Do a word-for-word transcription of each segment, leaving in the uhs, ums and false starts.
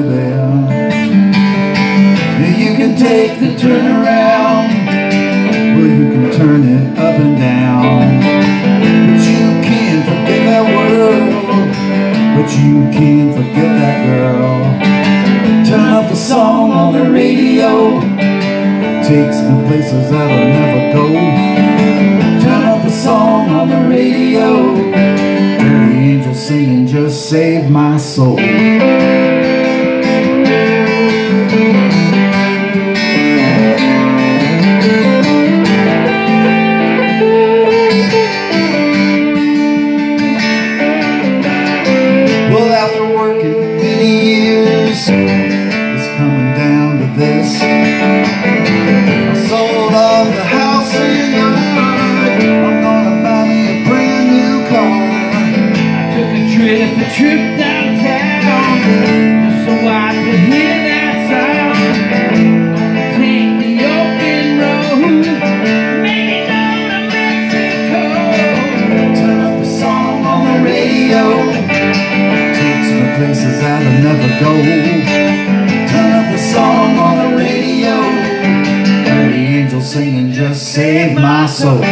baby. You can take the turnaround, well, you can turn it up and down, but you can't forget that world, but you can't forget that girl. Turn up the song on the radio, takes me places that I'll never go. Turn up the song on the radio, the angels singing just save my soul. Well, after working many years, it's coming down to this. I sold off the house and yard, I'm gonna buy me a brand new car. I took a trip, a trip downtown, just so I could hear that sound. Gonna take the open road, maybe down to Mexico. Turn up the song on the radio, takes me places that I'll never go. Turn up the song on the radio, and the angels singing just save my soul.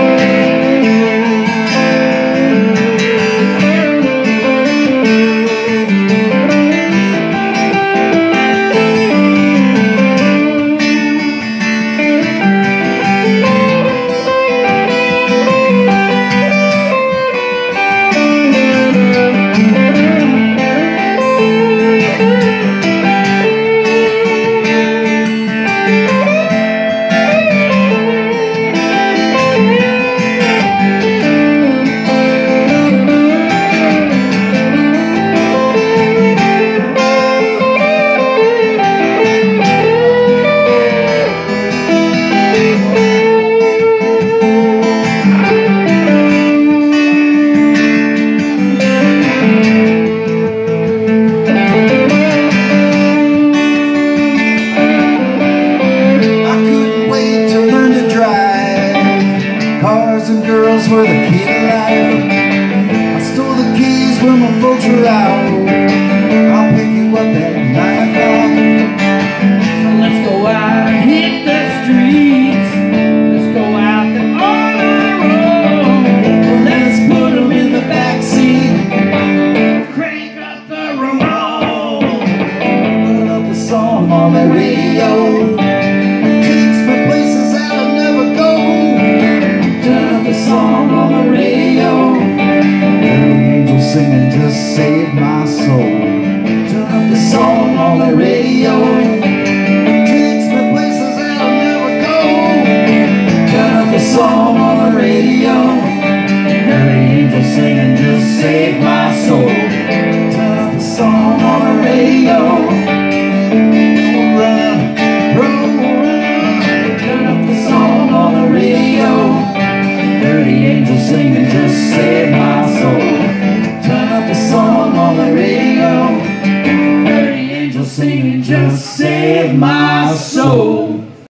Cars and girls were the key to life. I stole the keys when my folks were out. I'll pick you up at nine o'clock. So let's go out and hit the streets. Let's go out there on our own. Well, let's put them in the backseat, crank up the remote, put up the song on the radio. Song on the radio, the angels singing just save my soul. Turn up the song on the radio, takes me places that I'll never go. Turn up the song on the radio, the angels singing just save my soul. Turn up the song on the radio, run, run, run. Turn up the song on the radio, the angels singing just save my soul. Turn up the song on the radio, the angels singing just save my soul.